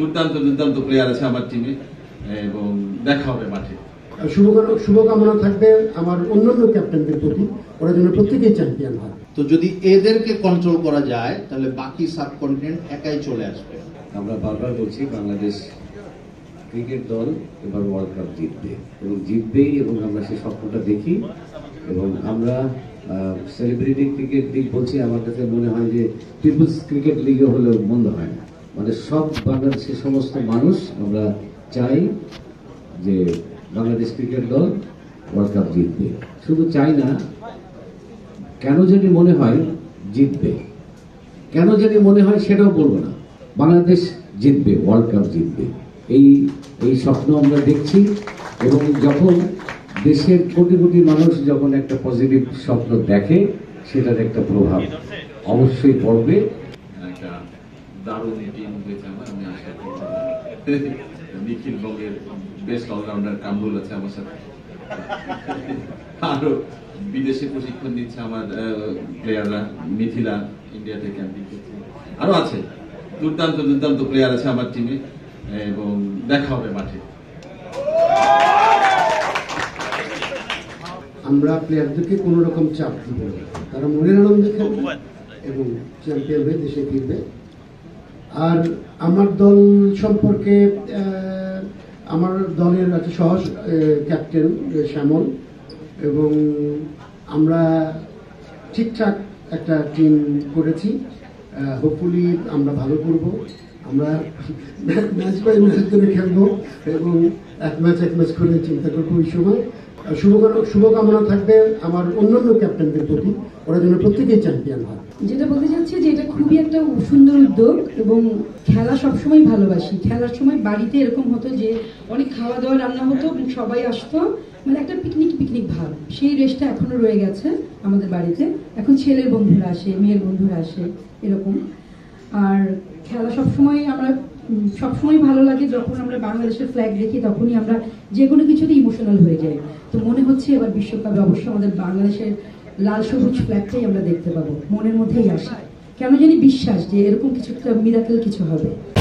দুর্দান্ত দুর্দান্ত প্লেয়ার আছে আমার টিমে এবং দেখা হবে মাঠে। শুভকামনা থাকবে আমার অন্যান্য ক্যাপ্টেনদের প্রতি, ওরা যেন প্রত্যেকেই চ্যাম্পিয়ন হয়। তো যদি এদেরকে কন্ট্রোল করা যায় তাহলে বাকি সাবকন্টিনেন্ট একাই চলে আসবে। আমরা বারবার বলছি বাংলাদেশ ক্রিকেট দল এবার ওয়ার্ল্ড কাপ জিতবে এবং জিতবেই, এবং আমরা সেই স্বপ্নটা দেখি। এবং আমরা সেলিব্রিটি ক্রিকেট লিগ বলছি, আমার কাছে মনে হয় যে পিপলস ক্রিকেট লিগে হলেও মন্দ হয় না। মানে সব বাংলাদেশের সমস্ত মানুষ আমরা চাই যে বাংলাদেশ ক্রিকেট দল ওয়ার্ল্ড কাপ জিতবে। শুধু চাই না, কেন যদি মনে হয় জিতবে, কেন যদি মনে হয় সেটাও বলবো না, বাংলাদেশ জিতবে, ওয়ার্ল্ড কাপ জিতবে, এই স্বপ্ন আমরা দেখছি। এবং যখন দেশের কোটি কোটি মানুষ যখন একটা পজিটিভ স্বপ্ন দেখে, সেটার একটা প্রভাব অবশ্যই পড়বে। একটা দারুণ টিম হয়েছে আমার, আমি আশা করি নিখিল বঙ্গের বেস্ট অলরাউন্ডার কামরুল আছে আমার সাথে, আরো বিদেশে প্রশিক্ষণ নিচ্ছে আমার প্লেয়াররা, মিথিলা ইন্ডিয়াতে ক্যাম্পিং করছে, আরো আছে দুর্দান্ত দুর্দান্ত প্লেয়ার আছে আমার টিমে এবং দেখা হবে মাঠে। আমরা প্লেয়ারদেরকে কোনো রকম চাপ দিব না, তারা মনের আনন্দে খেলবে এবং চ্যাম্পিয়ন হয়ে দেশে ফিরবে। আর আমার দল সম্পর্কে আমার দলের আছে সহ ক্যাপ্টেন শ্যামল, এবং আমরা ঠিকঠাক একটা টিম করেছি। হোপফুলি আমরা ভালো করব, আমরা ম্যাচ বাই ম্যাচ ধরে খেলবো এবং এক ম্যাচ করে চিন্তা করবো ওই সময়। শুভকামনা থাকবে আমার অন্যান্য ক্যাপ্টেনদের প্রতি, ওরা যেন প্রত্যেকেই চ্যাম্পিয়ন হয়। যেটা বলতে চাচ্ছি যে এটা খুবই একটা সুন্দর উদ্যোগ, এবং খেলা সবসময় ভালোবাসি। খেলার সময় বাড়িতে এরকম হতো যে অনেক খাওয়া দাওয়া রান্না হতো, সবাই আসতো, মানে একটা পিকনিক ভাব, সেই রেশটা এখনো রয়ে গেছে আমাদের বাড়িতে। এখন ছেলের বন্ধুরা আসে, মেয়ের বন্ধুরা আসে, এরকম। আর খেলা সবসময় ভালো লাগে। যখন আমরা বাংলাদেশের ফ্ল্যাগ দেখি তখনই আমরা যে কোনো কিছুতে ইমোশনাল হয়ে যাই। তো মনে হচ্ছে এবার বিশ্বকাপে অবশ্যই আমাদের বাংলাদেশের লাল সবুজ ফ্ল্যাগটাই আমরা দেখতে পাবো, মনের মধ্যেই আসে। কেন জানি বিশ্বাস যে এরকম কিছু একটা মিরাকেল কিছু হবে।